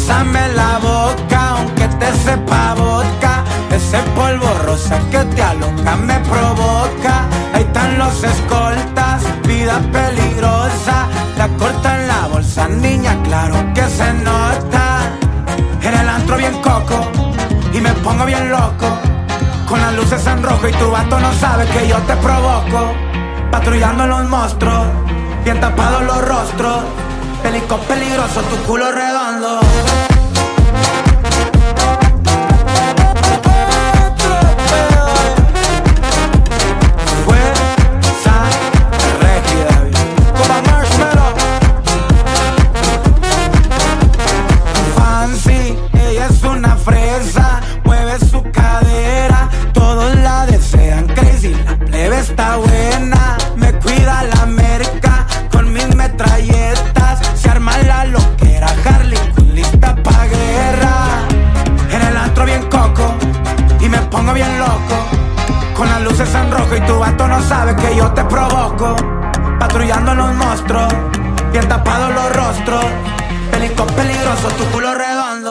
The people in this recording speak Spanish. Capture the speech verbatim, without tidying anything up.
bésame la boca, aunque te sepa vodka. Ese polvo rosa que te aloca me provoca. Ahí están los escoltas, vida peligrosa. La corta en la bolsa, niña, claro que se nota. En el antro bien coco y me pongo bien loco, con las luces en rojo y tu vato no sabe que yo te provoco. Patrullando los monstruos, bien tapados los rostros. Pelico peligroso, tu culo redondo. Está buena, me cuida la merca con mis metralletas. Se arma la loquera, Harley Quinn lista pa' guerra. En el antro bien coco y me pongo bien loco, con las luces en rojo y tu vato no sabe que yo te provoco. Patrullando los monstruos, bien tapados los rostros. Pelico peligroso, tu culo redondo.